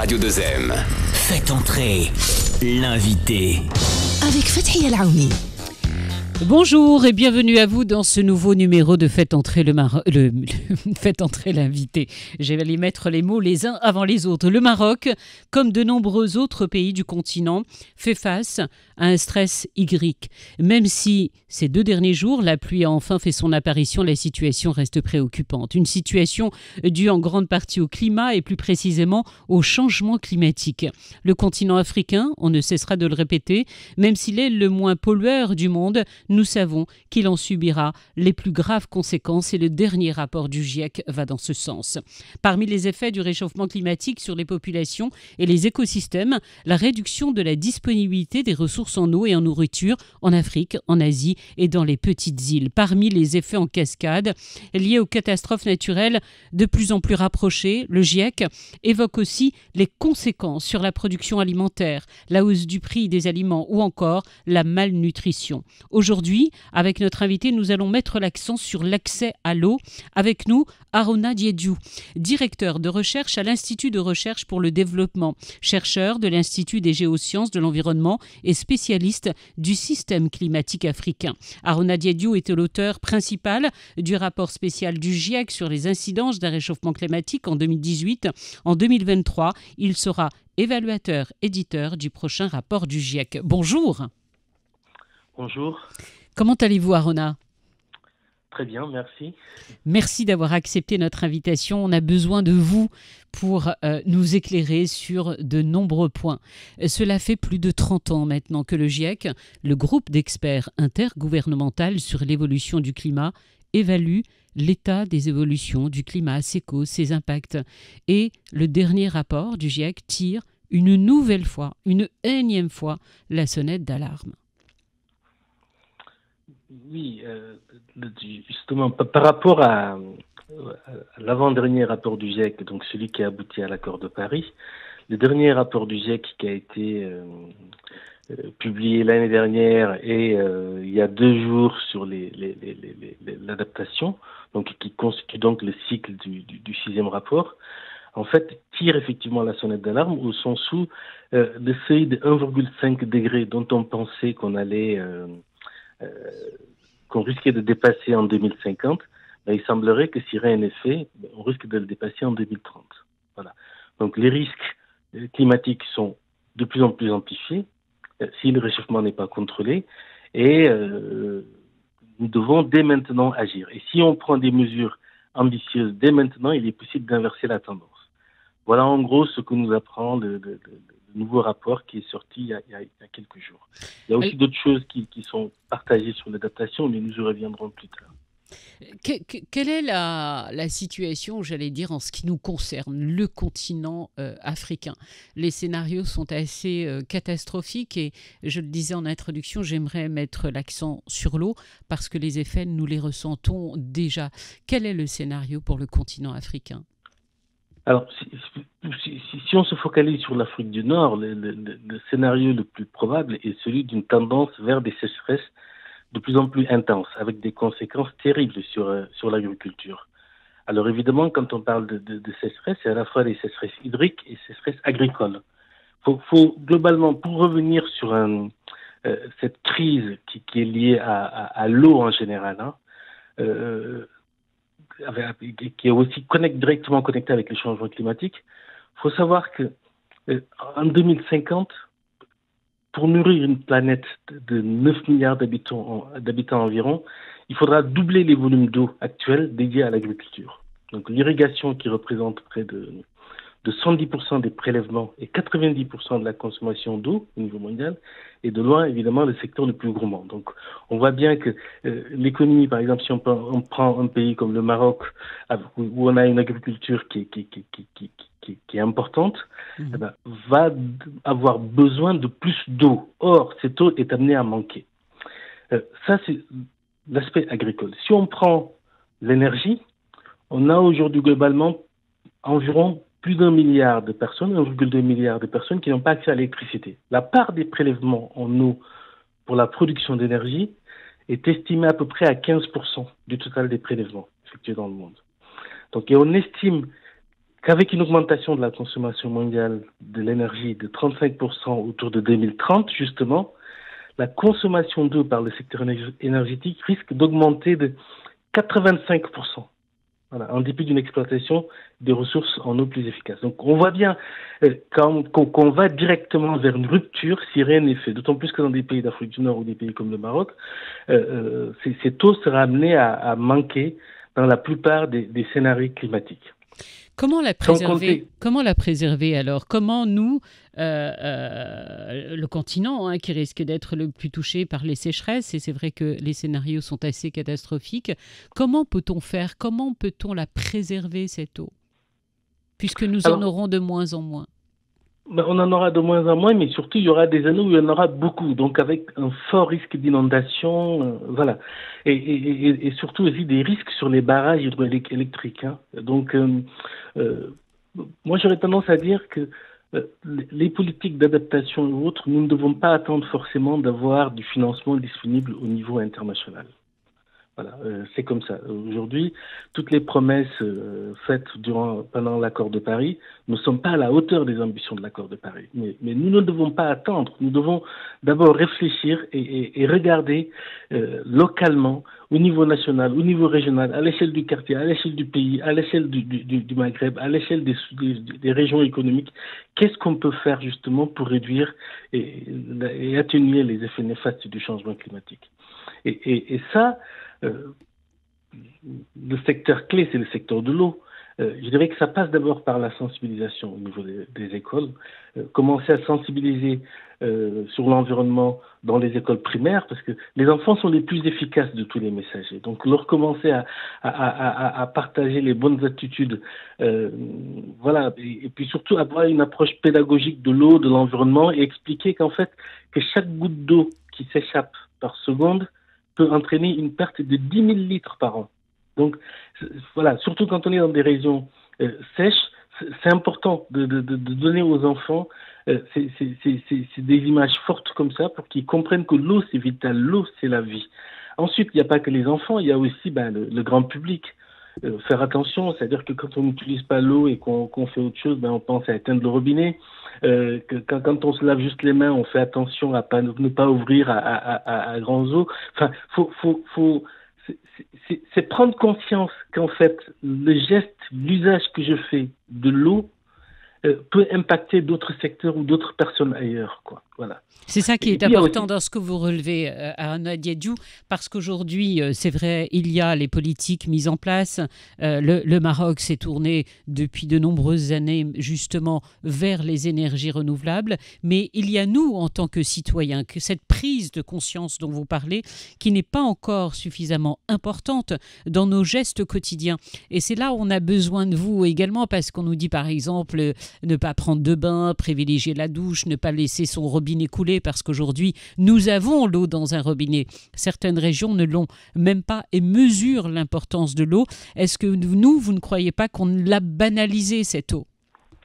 Radio 2M. Faites entrer l'invité. Avec Fathia Laouni. Bonjour et bienvenue à vous dans ce nouveau numéro de Faites entrer Faites entrer l'invité. Je vais les mettre les mots les uns avant les autres. Le Maroc, comme de nombreux autres pays du continent, fait face à un stress hydrique. Même si ces 2 derniers jours, la pluie a enfin fait son apparition, la situation reste préoccupante. Une situation due en grande partie au climat et plus précisément au changement climatique. Le continent africain, on ne cessera de le répéter, même s'il est le moins pollueur du monde, nous savons qu'il en subira les plus graves conséquences et le dernier rapport du GIEC va dans ce sens. Parmi les effets du réchauffement climatique sur les populations et les écosystèmes, la réduction de la disponibilité des ressources en eau et en nourriture en Afrique, en Asie et dans les petites îles. Parmi les effets en cascade liés aux catastrophes naturelles de plus en plus rapprochées, le GIEC évoque aussi les conséquences sur la production alimentaire, la hausse du prix des aliments ou encore la malnutrition. Aujourd'hui, avec notre invité, nous allons mettre l'accent sur l'accès à l'eau. Avec nous, Haruna Diédhiou, directeur de recherche à l'Institut de recherche pour le développement, chercheur de l'Institut des géosciences de l'environnement et spécialiste du système climatique africain. Haruna Diédhiou était l'auteur principal du rapport spécial du GIEC sur les incidences d'un réchauffement climatique en 2018. En 2023, il sera évaluateur-éditeur du prochain rapport du GIEC. Bonjour. Bonjour. Comment allez-vous, Haruna ? Très bien, merci. Merci d'avoir accepté notre invitation. On a besoin de vous pour nous éclairer sur de nombreux points. Cela fait plus de 30 ans maintenant que le GIEC, le groupe d'experts intergouvernemental sur l'évolution du climat, évalue l'état des évolutions du climat, ses causes, ses impacts. Et le dernier rapport du GIEC tire une nouvelle fois, une énième fois, la sonnette d'alarme. Oui, justement, par rapport à l'avant-dernier rapport du GIEC, donc celui qui a abouti à l'accord de Paris, le dernier rapport du GIEC qui a été publié l'année dernière et il y a 2 jours sur l'adaptation, donc qui constitue donc le cycle du 6e rapport, en fait, tire effectivement la sonnette d'alarme au sens où le seuil de 1,5 degré dont on pensait qu'on risquait de dépasser en 2050, il semblerait que si rien n'est fait, on risque de le dépasser en 2030. Voilà. Donc les risques climatiques sont de plus en plus amplifiés si le réchauffement n'est pas contrôlé et nous devons dès maintenant agir. Et si on prend des mesures ambitieuses dès maintenant, il est possible d'inverser la tendance. Voilà en gros ce que nous apprend le nouveau rapport qui est sorti il y a quelques jours. Il y a aussi d'autres choses qui sont partagées sur l'adaptation, mais nous y reviendrons plus tard. Quelle est la situation, j'allais dire, en ce qui nous concerne, le continent africain ? Les scénarios sont assez catastrophiques et, je le disais en introduction, j'aimerais mettre l'accent sur l'eau parce que les effets, nous les ressentons déjà. Quel est le scénario pour le continent africain ? Alors, si on se focalise sur l'Afrique du Nord, le scénario le plus probable est celui d'une tendance vers des sécheresses de plus en plus intenses, avec des conséquences terribles sur l'agriculture. Alors évidemment, quand on parle de sécheresse, c'est à la fois des sécheresses hydriques et sécheresses agricoles. Faut globalement, pour revenir sur cette crise qui est liée à l'eau en général, qui est aussi directement connecté avec les changements climatiques, il faut savoir que en 2050, pour nourrir une planète de 9 milliards d'habitants environ, il faudra doubler les volumes d'eau actuels dédiés à l'agriculture. Donc l'irrigation qui représente près de 110% des prélèvements et 90% de la consommation d'eau au niveau mondial, et de loin, évidemment, le secteur le plus gourmand. Donc, on voit bien que l'économie, par exemple, si on prend un pays comme le Maroc, où on a une agriculture qui est importante, va avoir besoin de plus d'eau. Or, cette eau est amenée à manquer. Ça, c'est l'aspect agricole. Si on prend l'énergie, on a aujourd'hui globalement environ plus d'1 milliard de personnes, 1,2 milliard de personnes qui n'ont pas accès à l'électricité. La part des prélèvements en eau pour la production d'énergie est estimée à peu près à 15% du total des prélèvements effectués dans le monde. Donc, et on estime qu'avec une augmentation de la consommation mondiale de l'énergie de 35% autour de 2030, justement, la consommation d'eau par le secteur énergétique risque d'augmenter de 85%. Voilà, en dépit d'une exploitation des ressources en eau plus efficace. Donc on voit bien qu'on va directement vers une rupture si rien n'est fait. D'autant plus que dans des pays d'Afrique du Nord ou des pays comme le Maroc, cette eau sera amenée à manquer dans la plupart des scénarios climatiques. Comment la préserver? Comment la préserver alors? Comment nous, le continent qui risque d'être le plus touché par les sécheresses, et c'est vrai que les scénarios sont assez catastrophiques, comment peut-on faire? Comment peut-on la préserver, cette eau? Puisque nous en aurons de moins en moins. On en aura de moins en moins, mais surtout, il y aura des années où il y en aura beaucoup, donc avec un fort risque d'inondation, voilà. Et surtout aussi des risques sur les barrages hydroélectriques. Donc, moi, j'aurais tendance à dire que les politiques d'adaptation et autres, nous ne devons pas attendre forcément d'avoir du financement disponible au niveau international. Voilà, c'est comme ça. Aujourd'hui, toutes les promesses faites pendant l'accord de Paris ne sont pas à la hauteur des ambitions de l'accord de Paris. Mais nous ne devons pas attendre. Nous devons d'abord réfléchir et regarder localement, au niveau national, au niveau régional, à l'échelle du quartier, à l'échelle du pays, à l'échelle du Maghreb, à l'échelle des régions économiques, qu'est-ce qu'on peut faire justement pour réduire et atténuer les effets néfastes du changement climatique. Et ça, le secteur clé, c'est le secteur de l'eau. Je dirais que ça passe d'abord par la sensibilisation au niveau des écoles. Commencer à sensibiliser sur l'environnement dans les écoles primaires, parce que les enfants sont les plus efficaces de tous les messagers. Donc, leur commencer à partager les bonnes attitudes, voilà, et puis surtout avoir une approche pédagogique de l'eau, de l'environnement, et expliquer qu'en fait, que chaque goutte d'eau qui s'échappe par seconde peut entraîner une perte de 10 000 litres par an. Donc, voilà, surtout quand on est dans des régions sèches, c'est important de donner aux enfants des images fortes comme ça pour qu'ils comprennent que l'eau, c'est vital, l'eau, c'est la vie. Ensuite, il n'y a pas que les enfants, il y a aussi le grand public. Faire attention, c'est-à-dire que quand on n'utilise pas l'eau et qu'on fait autre chose, on pense à éteindre le robinet. Quand on se lave juste les mains, on fait attention ne pas ouvrir à grands eaux. Enfin, c'est prendre conscience qu'en fait, le geste, l'usage que je fais de l'eau peut impacter d'autres secteurs ou d'autres personnes ailleurs, quoi. Voilà. C'est ça qui est important dans ce que vous relevez, Arnaud Diédhiou, parce qu'aujourd'hui, c'est vrai, il y a les politiques mises en place. Le Maroc s'est tourné depuis de nombreuses années justement vers les énergies renouvelables, mais il y a nous, en tant que citoyens, que cette prise de conscience dont vous parlez, qui n'est pas encore suffisamment importante dans nos gestes quotidiens. Et c'est là où on a besoin de vous également, parce qu'on nous dit par exemple ne pas prendre de bain, privilégier la douche, ne pas laisser son robinet couler, parce qu'aujourd'hui, nous avons l'eau dans un robinet. Certaines régions ne l'ont même pas et mesurent l'importance de l'eau. Est-ce que vous ne croyez pas qu'on l'a banalisé, cette eau?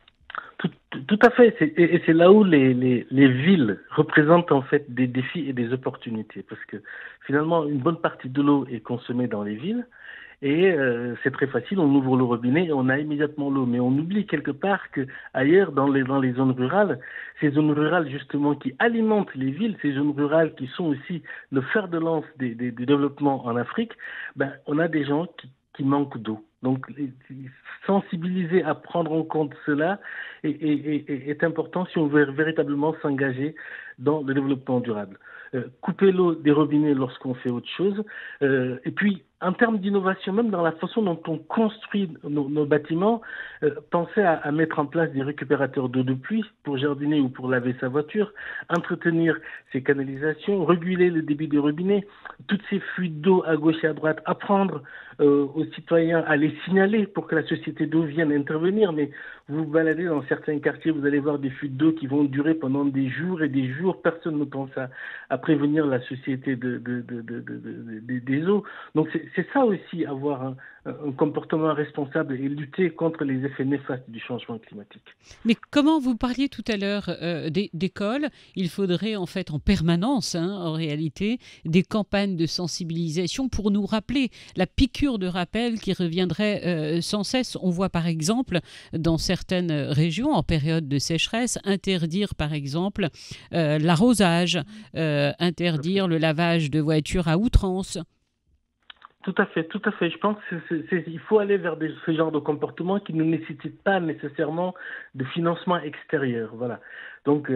Tout à fait. Et c'est là où les villes représentent en fait des défis et des opportunités. Parce que finalement, une bonne partie de l'eau est consommée dans les villes. Et c'est très facile, on ouvre le robinet et on a immédiatement l'eau. Mais on oublie quelque part que ailleurs, dans les zones rurales, ces zones rurales justement qui alimentent les villes, ces zones rurales qui sont aussi le fer de lance des développements en Afrique, on a des gens qui manquent d'eau. Donc, sensibiliser à prendre en compte cela est important si on veut véritablement s'engager dans le développement durable. Couper l'eau des robinets lorsqu'on fait autre chose. Et puis, en termes d'innovation, même dans la façon dont on construit nos bâtiments, penser à mettre en place des récupérateurs d'eau de pluie pour jardiner ou pour laver sa voiture, entretenir ces canalisations, réguler le débit des robinets, toutes ces fuites d'eau à gauche et à droite, apprendre aux citoyens à les signaler pour que la société d'eau vienne intervenir. Mais vous vous baladez dans certains quartiers, vous allez voir des fuites d'eau qui vont durer pendant des jours et des jours. Personne ne pense à prévenir la société des eaux. Donc c'est ça aussi, avoir un comportement responsable et lutter contre les effets néfastes du changement climatique. Mais comment vous parliez tout à l'heure d'école, il faudrait en fait en permanence, en réalité, des campagnes de sensibilisation pour nous rappeler, la piqûre de rappel qui reviendrait sans cesse. On voit par exemple dans certaines régions en période de sécheresse interdire par exemple l'arrosage, interdire le lavage de voitures à outrance. Tout à fait, tout à fait. Je pense qu'il faut aller vers ce genre de comportement qui ne nécessite pas nécessairement de financement extérieur. Voilà. Donc,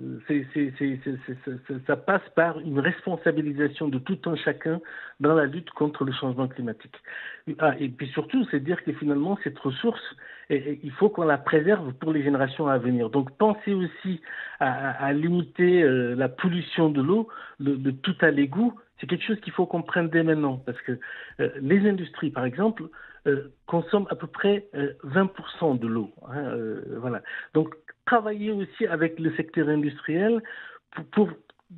ça passe par une responsabilisation de tout un chacun dans la lutte contre le changement climatique. Et puis surtout, c'est dire que finalement, cette ressource, il faut qu'on la préserve pour les générations à venir. Donc, pensez aussi à limiter la pollution de l'eau, de tout à l'égout. C'est quelque chose qu'il faut qu'on prenne dès maintenant, parce que les industries, par exemple, consomment à peu près 20% de l'eau. Voilà. Donc, travailler aussi avec le secteur industriel pour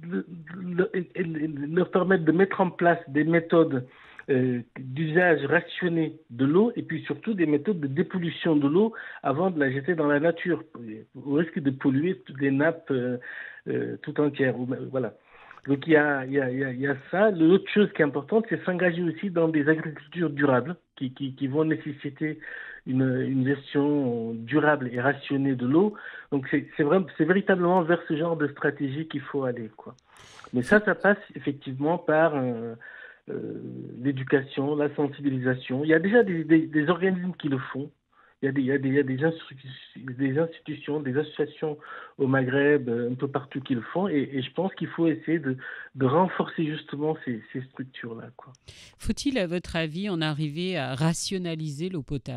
leur permettre de mettre en place des méthodes d'usage rationné de l'eau et puis surtout des méthodes de dépollution de l'eau avant de la jeter dans la nature, au risque de polluer toutes les nappes tout entières. Voilà. Donc il y a ça. L'autre chose qui est importante, c'est s'engager aussi dans des agricultures durables qui vont nécessiter une gestion durable et rationnée de l'eau. Donc c'est véritablement vers ce genre de stratégie qu'il faut aller, quoi. Mais ça passe effectivement par l'éducation, la sensibilisation. Il y a déjà des organismes qui le font. Il y a des institutions, des associations au Maghreb, un peu partout qui le font, et je pense qu'il faut essayer de renforcer justement ces structures-là, quoi. Faut-il, à votre avis, en arriver à rationaliser l'eau potable ?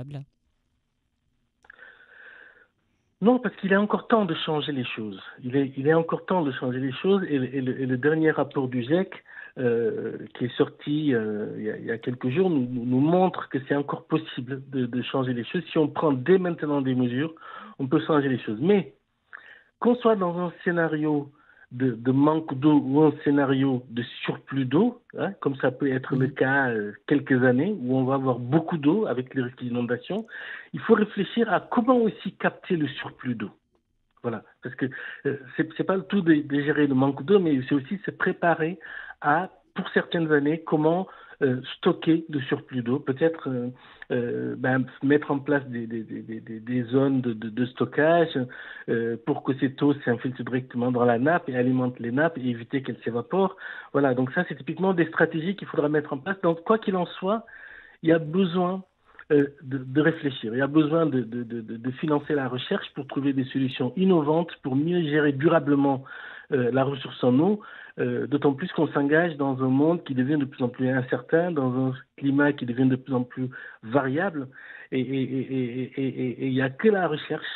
Non, parce qu'il est encore temps de changer les choses. Il est encore temps de changer les choses, et le dernier rapport du GIEC, qui est sorti il y a quelques jours, nous montre que c'est encore possible de changer les choses. Si on prend dès maintenant des mesures, on peut changer les choses. Mais qu'on soit dans un scénario de manque d'eau ou un scénario de surplus d'eau, comme ça peut être le cas quelques années, où on va avoir beaucoup d'eau avec les risques d'inondation, il faut réfléchir à comment aussi capter le surplus d'eau. Voilà, parce que c'est pas le tout de gérer le manque d'eau, mais c'est aussi se préparer à, pour certaines années, comment stocker le surplus d'eau, peut-être mettre en place des zones de stockage pour que cette eau s'infiltre directement dans la nappe et alimente les nappes et éviter qu'elle s'évapore. Voilà, donc ça c'est typiquement des stratégies qu'il faudra mettre en place. Donc quoi qu'il en soit, il y a besoin de réfléchir. Il y a besoin de financer la recherche pour trouver des solutions innovantes, pour mieux gérer durablement la ressource en eau, d'autant plus qu'on s'engage dans un monde qui devient de plus en plus incertain, dans un climat qui devient de plus en plus variable, et il n'y a que la recherche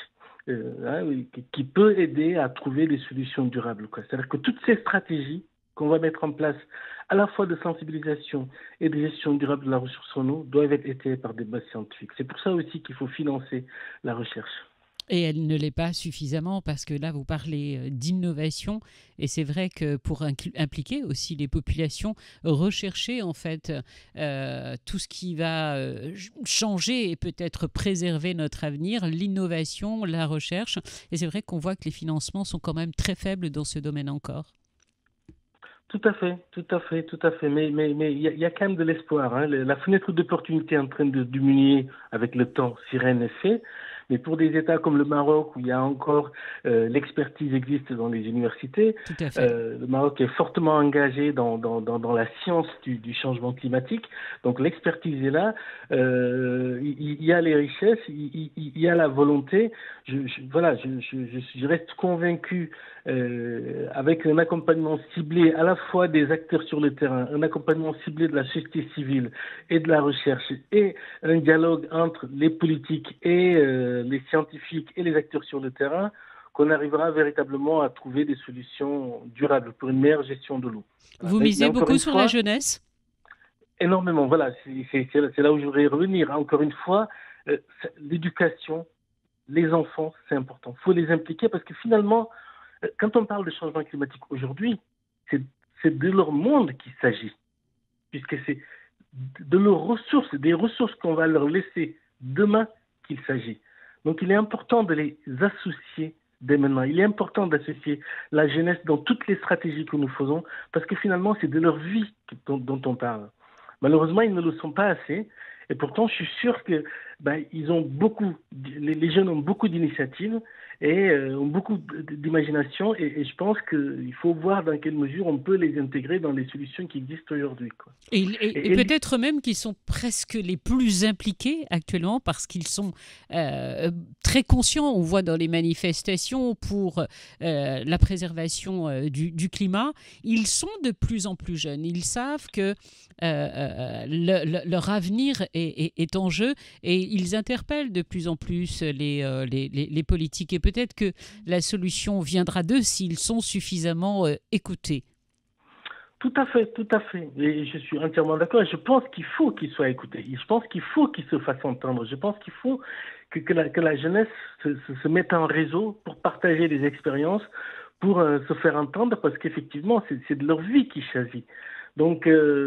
qui peut aider à trouver des solutions durables, quoi. C'est-à-dire que toutes ces stratégies qu'on va mettre en place, à la fois de sensibilisation et de gestion durable de la ressource en eau, doivent être étayées par des bases scientifiques. C'est pour ça aussi qu'il faut financer la recherche. Et elle ne l'est pas suffisamment, parce que là, vous parlez d'innovation, et c'est vrai que pour impliquer aussi les populations, rechercher en fait tout ce qui va changer et peut-être préserver notre avenir, l'innovation, la recherche. Et c'est vrai qu'on voit que les financements sont quand même très faibles dans ce domaine encore. Tout à fait. Mais il y a quand même de l'espoir. La fenêtre d'opportunité est en train de diminuer avec le temps, si rien n'est fait. Mais pour des États comme le Maroc, où il y a encore l'expertise existe dans les universités, le Maroc est fortement engagé dans la science du changement climatique. Donc l'expertise est là, il y a les richesses, il y a la volonté. Je reste convaincu avec un accompagnement ciblé à la fois des acteurs sur le terrain, un accompagnement ciblé de la société civile et de la recherche, et un dialogue entre les politiques et les scientifiques et les acteurs sur le terrain, qu'on arrivera véritablement à trouver des solutions durables pour une meilleure gestion de l'eau. Vous misez beaucoup sur la jeunesse ? Énormément, voilà, c'est là où je voudrais revenir. Encore une fois, l'éducation, les enfants, c'est important. Il faut les impliquer parce que finalement, quand on parle de changement climatique aujourd'hui, c'est de leur monde qu'il s'agit, puisque de leurs ressources, des ressources qu'on va leur laisser demain qu'il s'agit. Donc il est important de les associer dès maintenant. Il est important d'associer la jeunesse dans toutes les stratégies que nous faisons, parce que finalement, c'est de leur vie dont on parle. Malheureusement, ils ne le sont pas assez. Et pourtant, je suis sûr que ils ont les jeunes ont beaucoup d'initiatives et ont beaucoup d'imagination. Et je pense qu'il faut voir dans quelle mesure on peut les intégrer dans les solutions qui existent aujourd'hui, quoi. Et peut-être même qu'ils sont presque les plus impliqués actuellement parce qu'ils sont très conscients. On voit dans les manifestations pour la préservation du climat, ils sont de plus en plus jeunes. Ils savent que leur avenir est en jeu et ils interpellent de plus en plus les politiques. Et peut-être que la solution viendra d'eux s'ils sont suffisamment écoutés. Tout à fait, tout à fait. Et je suis entièrement d'accord. Je pense qu'il faut qu'ils soient écoutés. Je pense qu'il faut qu'ils se fassent entendre. Je pense qu'il faut que la jeunesse se mette en réseau pour partager des expériences, pour se faire entendre, parce qu'effectivement, c'est de leur vie qu'ils choisissent. Donc,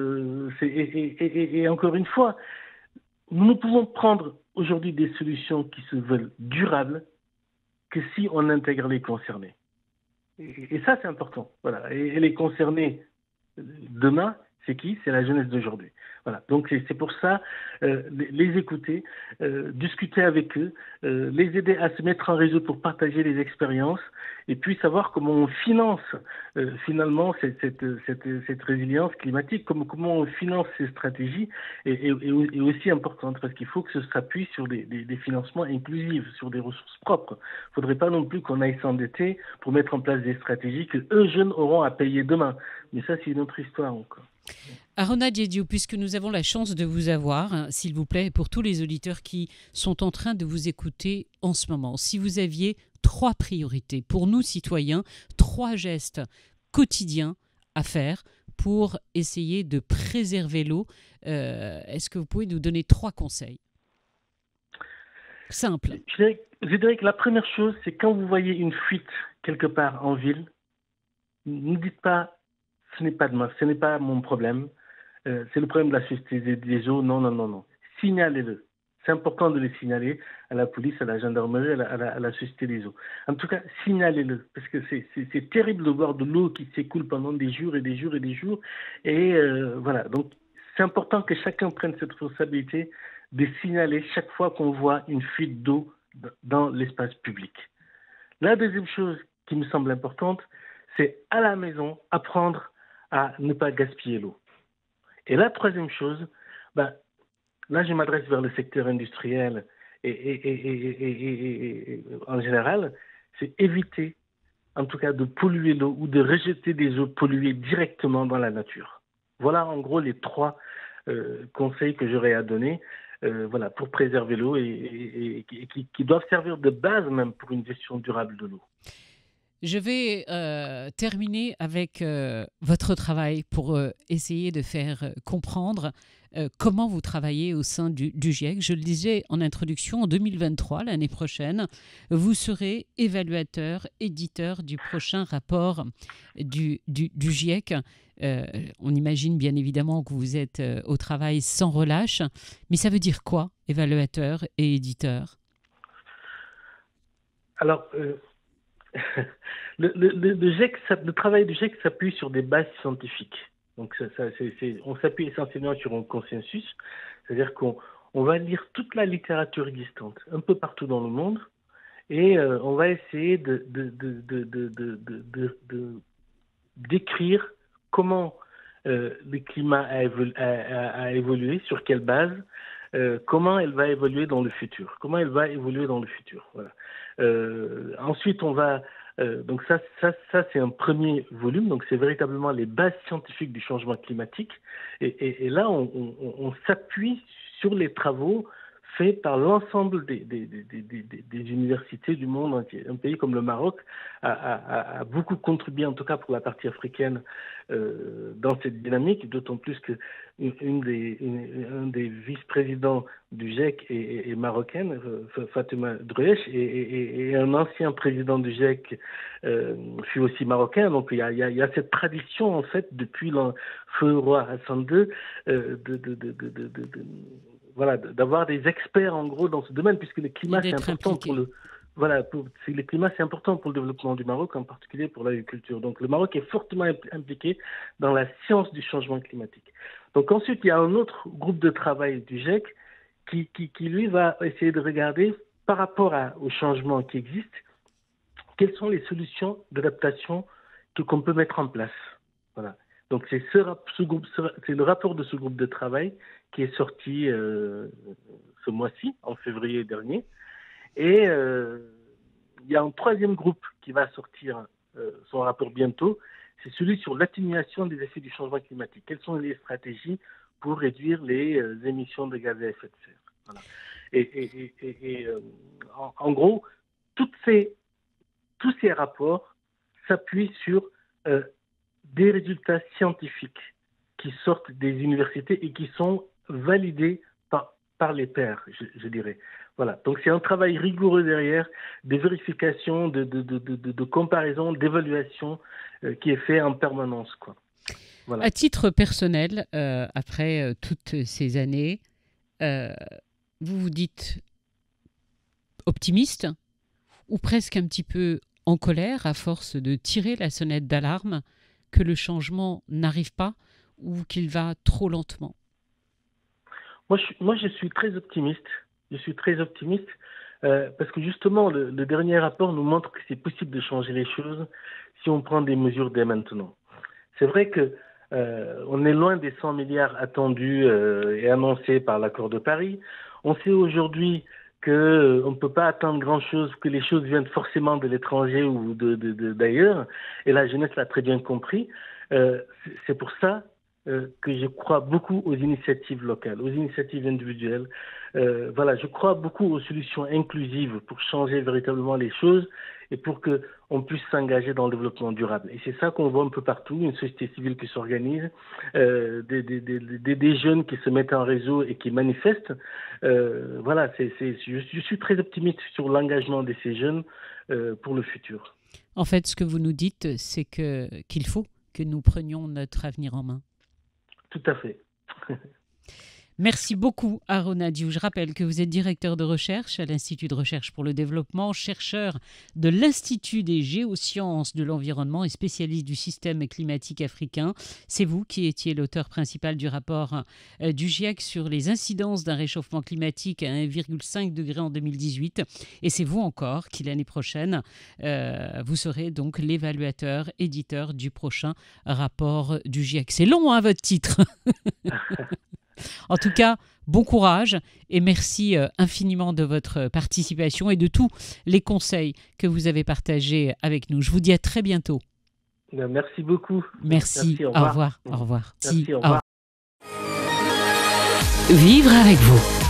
et encore une fois, nous ne pouvons prendre aujourd'hui des solutions qui se veulent durables que si on intègre les concernés. Et ça, c'est important. Voilà. Et les concernés demain, c'est qui? C'est la jeunesse d'aujourd'hui. Voilà. Donc c'est pour ça, les écouter, discuter avec eux, les aider à se mettre en réseau pour partager les expériences et puis savoir comment on finance finalement cette résilience climatique, comment on finance ces stratégies est aussi importante parce qu'il faut que ça s'appuie sur des financements inclusifs, sur des ressources propres. Il ne faudrait pas non plus qu'on aille s'endetter pour mettre en place des stratégies que eux jeunes auront à payer demain. Mais ça, c'est une autre histoire encore. Arona Diédiou, puisque nous avons la chance de vous avoir, s'il vous plaît, pour tous les auditeurs qui sont en train de vous écouter en ce moment, si vous aviez 3 priorités pour nous citoyens, 3 gestes quotidiens à faire pour essayer de préserver l'eau, est-ce que vous pouvez nous donner 3 conseils simples? Je dirais que la première chose, c'est quand vous voyez une fuite quelque part en ville, ne dites pas ce n'est pas mon problème, c'est le problème de la société des eaux. Non. Signalez-le. C'est important de le signaler à la police, à la gendarmerie, à la société des eaux. En tout cas, signalez-le, parce que c'est terrible de voir de l'eau qui s'écoule pendant des jours et des jours et des jours. Et voilà, donc c'est important que chacun prenne cette responsabilité de signaler chaque fois qu'on voit une fuite d'eau dans l'espace public. La deuxième chose qui me semble importante, c'est à la maison apprendre à ne pas gaspiller l'eau. Et la troisième chose, là je m'adresse vers le secteur industriel et en général, c'est éviter en tout cas de polluer l'eau ou de rejeter des eaux polluées directement dans la nature. Voilà en gros les 3 conseils que j'aurais à donner pour préserver l'eau et qui doivent servir de base même pour une gestion durable de l'eau. Je vais terminer avec votre travail pour essayer de faire comprendre comment vous travaillez au sein du GIEC. Je le disais en introduction, en 2023, l'année prochaine, vous serez évaluateur, éditeur du prochain rapport du GIEC. On imagine bien évidemment que vous êtes au travail sans relâche, mais ça veut dire quoi, évaluateur et éditeur? Alors, le travail du GIEC s'appuie sur des bases scientifiques. Donc, on s'appuie essentiellement sur un consensus, c'est-à-dire qu'on va lire toute la littérature existante, un peu partout dans le monde, et on va essayer d'écrire comment le climat a évolué, sur quelle base, comment elle va évoluer dans le futur. Voilà. Ensuite, on va donc ça c'est un premier volume, donc c'est véritablement les bases scientifiques du changement climatique et là on s'appuie sur les travaux fait par l'ensemble des universités du monde entier. Un pays comme le Maroc a beaucoup contribué, en tout cas pour la partie africaine, dans cette dynamique, d'autant plus que un des vice-présidents du GIEC est marocaine, Fatima Drouesh, et un ancien président du GIEC fut aussi marocain. Donc il y a cette tradition, en fait, depuis le feu roi Hassan II, d'avoir des experts, en gros, dans ce domaine, puisque le climat, c'est important pour le... le climat, c'est important pour le développement du Maroc, en particulier pour l'agriculture. Donc, le Maroc est fortement impliqué dans la science du changement climatique. Donc, ensuite, il y a un autre groupe de travail du GIEC qui lui, va essayer de regarder, par rapport aux changements qui existent, quelles sont les solutions d'adaptation qu'on peut mettre en place. Voilà. Donc, c'est le rapport de ce groupe de travail qui est sorti ce mois-ci, en février dernier. Et il y a un troisième groupe qui va sortir son rapport bientôt, c'est celui sur l'atténuation des effets du changement climatique. Quelles sont les stratégies pour réduire les émissions de gaz à effet de serre? Voilà. En gros, tous ces rapports s'appuient sur des résultats scientifiques qui sortent des universités et qui sont validés par les pairs, je dirais. Voilà. Donc c'est un travail rigoureux derrière, des vérifications, de comparaison, d'évaluation qui est fait en permanence, quoi. Voilà. À titre personnel, après toutes ces années, vous vous dites optimiste ou presque un petit peu en colère à force de tirer la sonnette d'alarme que le changement n'arrive pas ou qu'il va trop lentement? Moi, je suis très optimiste. Je suis très optimiste parce que justement, le dernier rapport nous montre que c'est possible de changer les choses si on prend des mesures dès maintenant. C'est vrai que on est loin des 100 milliards attendus et annoncés par l'accord de Paris. On sait aujourd'hui qu'on ne peut pas attendre grand-chose, que les choses viennent forcément de l'étranger ou d'ailleurs. Et la jeunesse l'a très bien compris. C'est pour ça que je crois beaucoup aux initiatives locales, aux initiatives individuelles. Je crois beaucoup aux solutions inclusives pour changer véritablement les choses et pour qu'on puisse s'engager dans le développement durable. Et c'est ça qu'on voit un peu partout, une société civile qui s'organise, des jeunes qui se mettent en réseau et qui manifestent. Je suis très optimiste sur l'engagement de ces jeunes pour le futur. En fait, ce que vous nous dites, c'est qu'il faut que nous prenions notre avenir en main. Tout à fait. Merci beaucoup, Haruna Diou. Je rappelle que vous êtes directeur de recherche à l'Institut de recherche pour le développement, chercheur de l'Institut des géosciences de l'environnement et spécialiste du système climatique africain. C'est vous qui étiez l'auteur principal du rapport du GIEC sur les incidences d'un réchauffement climatique à 1,5 degré en 2018. Et c'est vous encore qui, l'année prochaine, vous serez donc l'évaluateur, éditeur du prochain rapport du GIEC. C'est long, hein, votre titre. En tout cas, bon courage et merci infiniment de votre participation et de tous les conseils que vous avez partagés avec nous. Je vous dis à très bientôt. Merci beaucoup. Merci, au revoir. Au revoir. Merci, au revoir. Vivre avec vous.